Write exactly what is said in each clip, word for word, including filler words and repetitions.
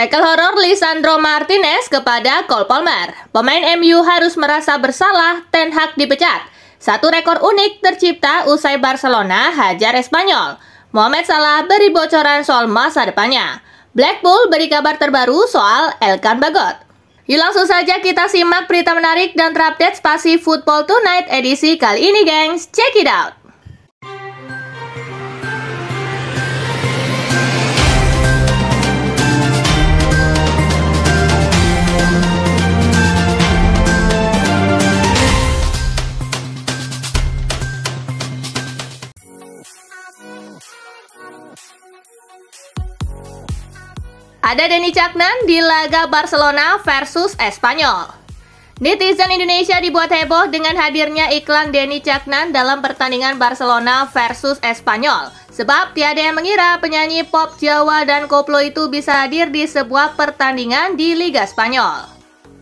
Tackle horor Lisandro Martinez kepada Cole Palmer. Pemain M U harus merasa bersalah, Ten Hag dipecat. Satu rekor unik tercipta usai Barcelona hajar Espanyol. Mohamed Salah beri bocoran soal masa depannya. Blackpool beri kabar terbaru soal Elkan Bagot. Yuk langsung saja kita simak berita menarik dan terupdate spasi Football Tonight edisi kali ini, gengs. Check it out! Ada Denny Caknan di laga Barcelona versus Espanyol. Netizen Indonesia dibuat heboh dengan hadirnya iklan Denny Caknan dalam pertandingan Barcelona versus Espanyol. Sebab tiada yang mengira penyanyi pop Jawa dan koplo itu bisa hadir di sebuah pertandingan di Liga Spanyol.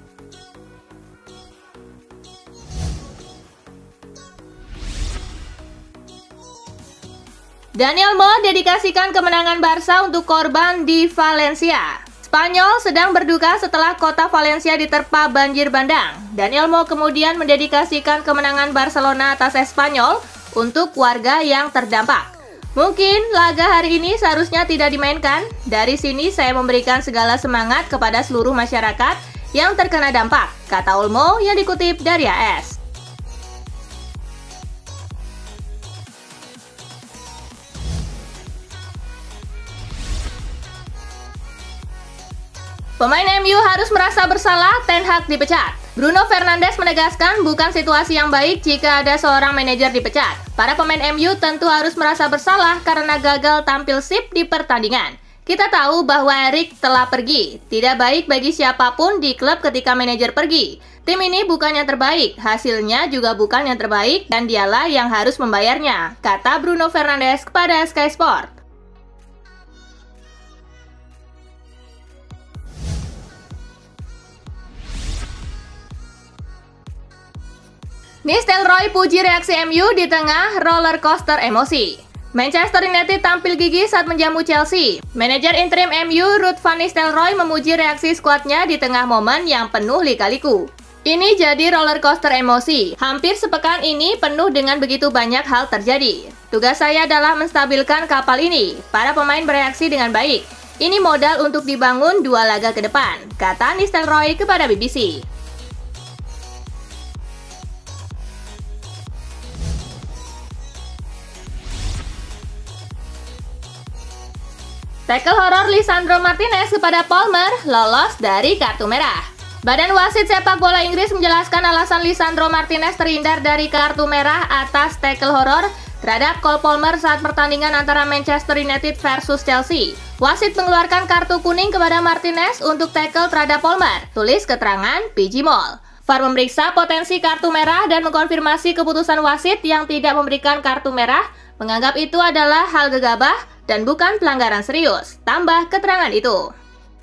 Daniel Mo dedikasikan kemenangan Barca untuk korban di Valencia. Spanyol sedang berduka setelah kota Valencia diterpa banjir bandang. Daniel Mo kemudian mendedikasikan kemenangan Barcelona atas Espanyol untuk warga yang terdampak. Mungkin laga hari ini seharusnya tidak dimainkan. Dari sini saya memberikan segala semangat kepada seluruh masyarakat yang terkena dampak, kata Olmo yang dikutip dari A S. Pemain M U harus merasa bersalah, Ten Hag dipecat. Bruno Fernandes menegaskan bukan situasi yang baik jika ada seorang manajer dipecat. Para pemain M U tentu harus merasa bersalah karena gagal tampil sip di pertandingan. Kita tahu bahwa Erik telah pergi. Tidak baik bagi siapapun di klub ketika manajer pergi. Tim ini bukan yang terbaik, hasilnya juga bukan yang terbaik dan dialah yang harus membayarnya, kata Bruno Fernandes kepada Sky Sport. Nistelrooy puji reaksi M U di tengah roller coaster emosi. Manchester United tampil gigih saat menjamu Chelsea. Manajer interim M U Ruud van Nistelrooy memuji reaksi skuadnya di tengah momen yang penuh lika-liku. Ini jadi roller coaster emosi. Hampir sepekan ini penuh dengan begitu banyak hal terjadi. Tugas saya adalah menstabilkan kapal ini. Para pemain bereaksi dengan baik. Ini modal untuk dibangun dua laga ke depan, kata Nistelrooy kepada B B C. Tackle horor Lisandro Martinez kepada Palmer lolos dari kartu merah. Badan wasit sepak bola Inggris menjelaskan alasan Lisandro Martinez terhindar dari kartu merah atas tackle horor terhadap Cole Palmer saat pertandingan antara Manchester United versus Chelsea. Wasit mengeluarkan kartu kuning kepada Martinez untuk tackle terhadap Palmer, tulis keterangan P G Mall. V A R memeriksa potensi kartu merah dan mengkonfirmasi keputusan wasit yang tidak memberikan kartu merah, menganggap itu adalah hal gegabah dan bukan pelanggaran serius, tambah keterangan itu.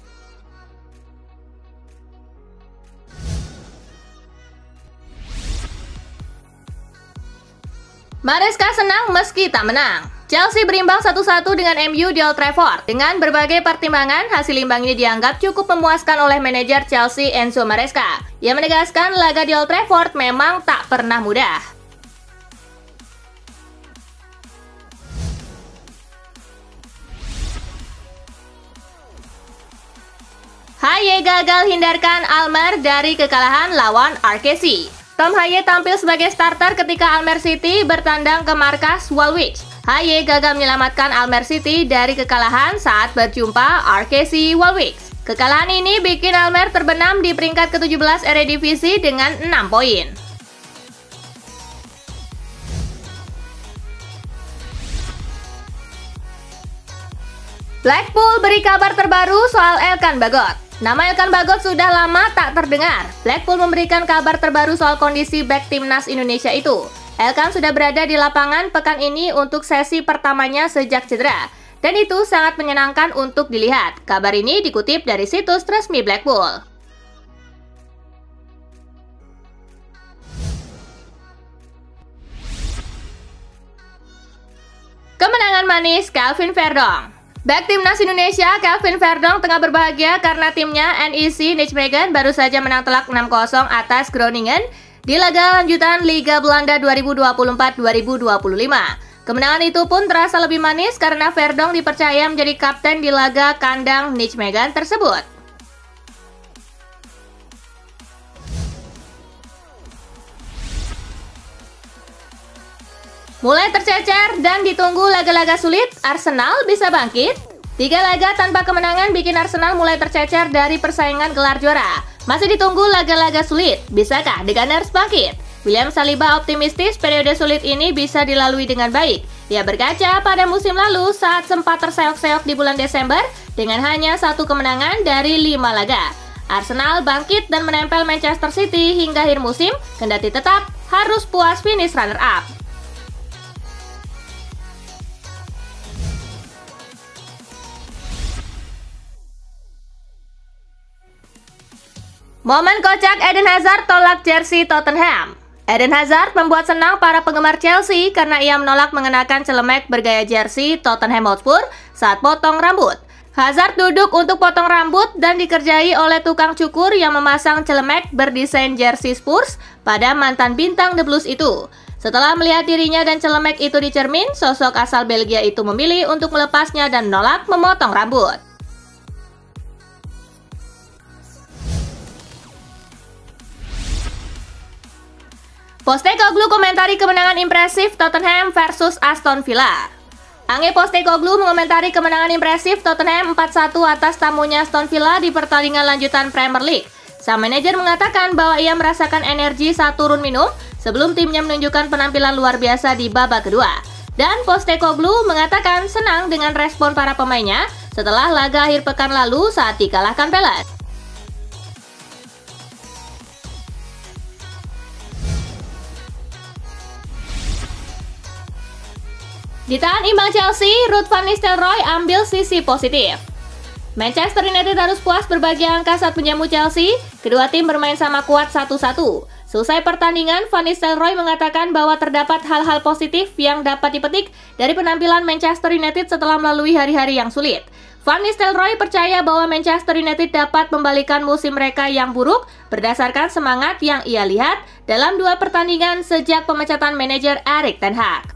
Maresca senang meski tak menang. Chelsea berimbang satu satu dengan M U di Old Trafford. Dengan berbagai pertimbangan, hasil imbang ini dianggap cukup memuaskan oleh manajer Chelsea Enzo Maresca. Ia menegaskan laga di Old Trafford memang tak pernah mudah. Haye gagal hindarkan Almer dari kekalahan lawan R K C. Tom Haye tampil sebagai starter ketika Almer City bertandang ke markas Woolwich. Haye gagal menyelamatkan Almer City dari kekalahan saat berjumpa R K C Woolwich. Kekalahan ini bikin Almer terbenam di peringkat ke tujuh belas Eredivisie dengan enam poin. Blackpool beri kabar terbaru soal Elkan Bagot. Nama Elkan Bagot sudah lama tak terdengar. Blackpool memberikan kabar terbaru soal kondisi bek timnas Indonesia itu. Elkan sudah berada di lapangan pekan ini untuk sesi pertamanya sejak cedera. Dan itu sangat menyenangkan untuk dilihat. Kabar ini dikutip dari situs resmi Blackpool. Kemenangan manis Calvin Verdong. Bek Timnas Indonesia, Kelvin Verdonk tengah berbahagia karena timnya N E C Nijmegen baru saja menang telak enam kosong atas Groningen di laga lanjutan Liga Belanda dua ribu dua puluh empat dua ribu dua puluh lima. Kemenangan itu pun terasa lebih manis karena Verdonk dipercaya menjadi kapten di laga kandang Nijmegen tersebut. Mulai tercecer dan ditunggu laga-laga sulit, Arsenal bisa bangkit? Tiga laga tanpa kemenangan bikin Arsenal mulai tercecer dari persaingan gelar juara. Masih ditunggu laga-laga sulit, bisakah The Gunners bangkit? William Saliba optimistis periode sulit ini bisa dilalui dengan baik. Ia berkaca pada musim lalu saat sempat terseok-seok di bulan Desember dengan hanya satu kemenangan dari lima laga. Arsenal bangkit dan menempel Manchester City hingga akhir musim, kendati tetap harus puas finish runner-up. Momen kocak Eden Hazard tolak jersey Tottenham. Eden Hazard membuat senang para penggemar Chelsea karena ia menolak mengenakan celemek bergaya jersey Tottenham Hotspur saat potong rambut. Hazard duduk untuk potong rambut dan dikerjai oleh tukang cukur yang memasang celemek berdesain jersey Spurs pada mantan bintang The Blues itu. Setelah melihat dirinya dan celemek itu di cermin, sosok asal Belgia itu memilih untuk melepasnya dan menolak memotong rambut. Postecoglou komentari kemenangan impresif Tottenham versus Aston Villa. Ange Postecoglou mengomentari kemenangan impresif Tottenham empat satu atas tamunya Aston Villa di pertandingan lanjutan Premier League. Sang manajer mengatakan bahwa ia merasakan energi saat turun minum sebelum timnya menunjukkan penampilan luar biasa di babak kedua. Dan Postecoglou mengatakan senang dengan respon para pemainnya setelah laga akhir pekan lalu saat dikalahkan Palace. Ditahan imbang Chelsea, Ruud van Nistelrooy ambil sisi positif. Manchester United harus puas berbagi angka saat menjamu Chelsea. Kedua tim bermain sama kuat satu satu. Selesai pertandingan, Van Nistelrooy mengatakan bahwa terdapat hal-hal positif yang dapat dipetik dari penampilan Manchester United setelah melalui hari-hari yang sulit. Van Nistelrooy percaya bahwa Manchester United dapat membalikan musim mereka yang buruk berdasarkan semangat yang ia lihat dalam dua pertandingan sejak pemecatan manajer Erik ten Hag.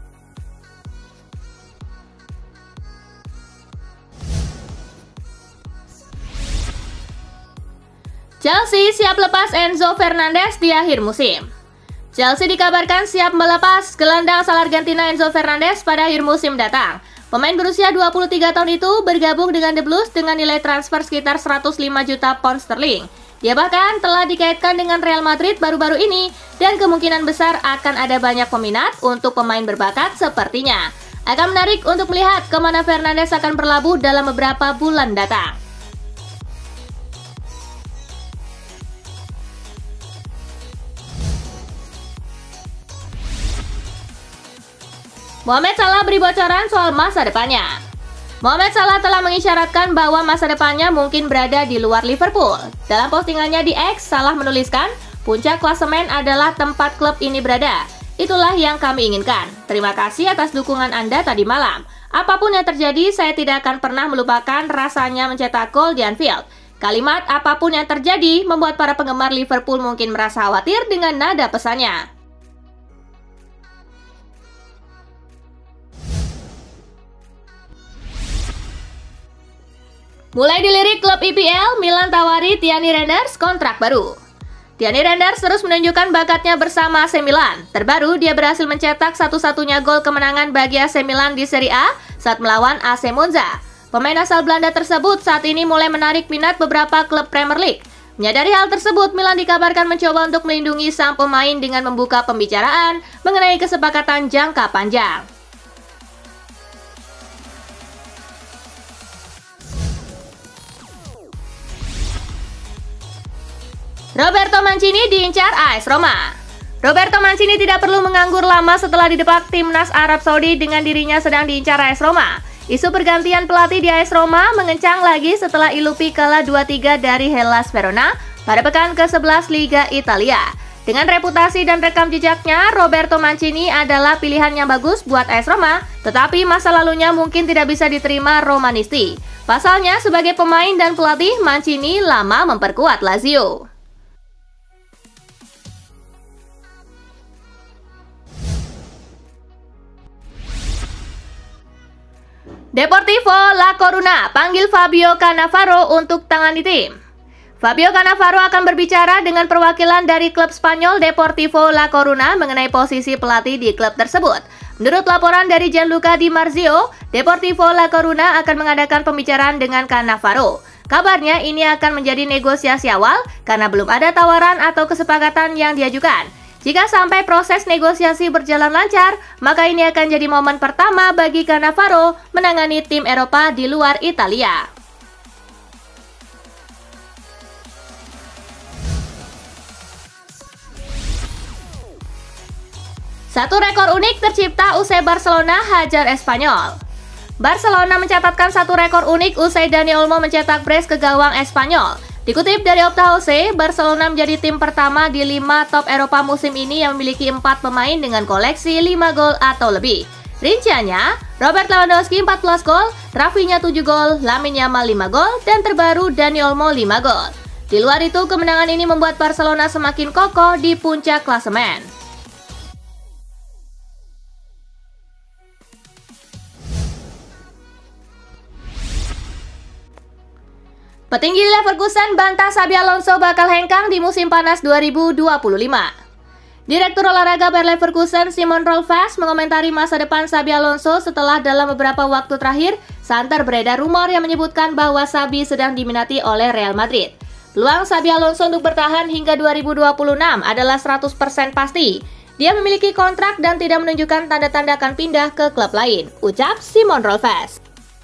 Chelsea siap lepas Enzo Fernandez di akhir musim. Chelsea dikabarkan siap melepas gelandang asal Argentina Enzo Fernandez pada akhir musim datang. Pemain berusia dua puluh tiga tahun itu bergabung dengan The Blues dengan nilai transfer sekitar seratus lima juta pound sterling. Dia bahkan telah dikaitkan dengan Real Madrid baru-baru ini dan kemungkinan besar akan ada banyak peminat untuk pemain berbakat sepertinya. Akan menarik untuk melihat kemana Fernandes akan berlabuh dalam beberapa bulan datang. Mohamed Salah beri bocoran soal masa depannya. Mohamed Salah telah mengisyaratkan bahwa masa depannya mungkin berada di luar Liverpool. Dalam postingannya di X, Salah menuliskan, puncak klasemen adalah tempat klub ini berada. Itulah yang kami inginkan. Terima kasih atas dukungan Anda tadi malam. Apapun yang terjadi, saya tidak akan pernah melupakan rasanya mencetak gol di Anfield. Kalimat apapun yang terjadi membuat para penggemar Liverpool mungkin merasa khawatir dengan nada pesannya. Mulai dilirik klub I P L, Milan tawari Tierney Reinders kontrak baru. Tierney Reinders terus menunjukkan bakatnya bersama A C Milan. Terbaru, dia berhasil mencetak satu-satunya gol kemenangan bagi A C Milan di Serie A saat melawan A C Monza. Pemain asal Belanda tersebut saat ini mulai menarik minat beberapa klub Premier League. Menyadari hal tersebut, Milan dikabarkan mencoba untuk melindungi sang pemain dengan membuka pembicaraan mengenai kesepakatan jangka panjang. Roberto Mancini diincar A S Roma. Roberto Mancini tidak perlu menganggur lama setelah didepak timnas Arab Saudi dengan dirinya sedang diincar A S Roma. Isu pergantian pelatih di A S Roma mengencang lagi setelah Ilupi kalah dua tiga dari Hellas Verona pada pekan ke sebelas Liga Italia. Dengan reputasi dan rekam jejaknya, Roberto Mancini adalah pilihan yang bagus buat A S Roma, tetapi masa lalunya mungkin tidak bisa diterima Romanisti. Pasalnya, sebagai pemain dan pelatih, Mancini lama memperkuat Lazio. Deportivo La Coruna panggil Fabio Cannavaro untuk tangani tim. Fabio Cannavaro akan berbicara dengan perwakilan dari klub Spanyol Deportivo La Coruna mengenai posisi pelatih di klub tersebut. Menurut laporan dari Gianluca Di Marzio, Deportivo La Coruna akan mengadakan pembicaraan dengan Cannavaro. Kabarnya ini akan menjadi negosiasi awal karena belum ada tawaran atau kesepakatan yang diajukan. Jika sampai proses negosiasi berjalan lancar, maka ini akan jadi momen pertama bagi Cannavaro menangani tim Eropa di luar Italia. Satu rekor unik tercipta usai Barcelona hajar Espanyol. Barcelona mencatatkan satu rekor unik usai Dani Olmo mencetak brace ke gawang Espanyol. Dikutip dari Opta Jose, Barcelona menjadi tim pertama di lima top Eropa musim ini yang memiliki empat pemain dengan koleksi lima gol atau lebih. Rinciannya, Robert Lewandowski empat belas gol, Rafinha tujuh gol, Lamine Yamal lima gol, dan terbaru Dani Olmo lima gol. Di luar itu, kemenangan ini membuat Barcelona semakin kokoh di puncak klasemen. Petinggi Leverkusen bantah Xabi Alonso bakal hengkang di musim panas dua ribu dua puluh lima. Direktur olahraga Bayer Leverkusen Simon Rolfes mengomentari masa depan Xabi Alonso setelah dalam beberapa waktu terakhir santer beredar rumor yang menyebutkan bahwa Xabi sedang diminati oleh Real Madrid. Peluang Xabi Alonso untuk bertahan hingga dua ribu dua puluh enam adalah seratus persen pasti. Dia memiliki kontrak dan tidak menunjukkan tanda-tanda akan pindah ke klub lain, ucap Simon Rolfes.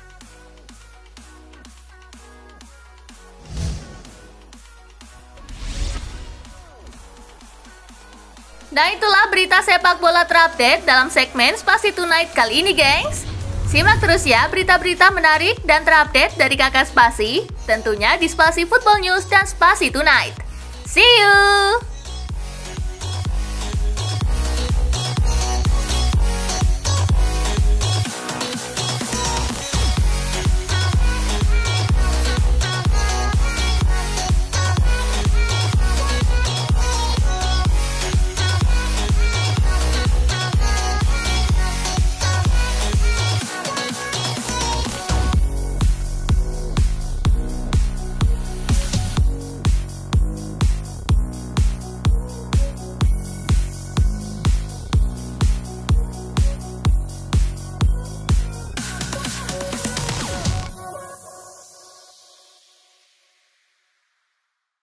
Nah, itulah berita sepak bola terupdate dalam segmen Spasi Tonight kali ini, gengs. Simak terus ya berita-berita menarik dan terupdate dari kakak Spasi, tentunya di Spasi Football News dan Spasi Tonight. See you!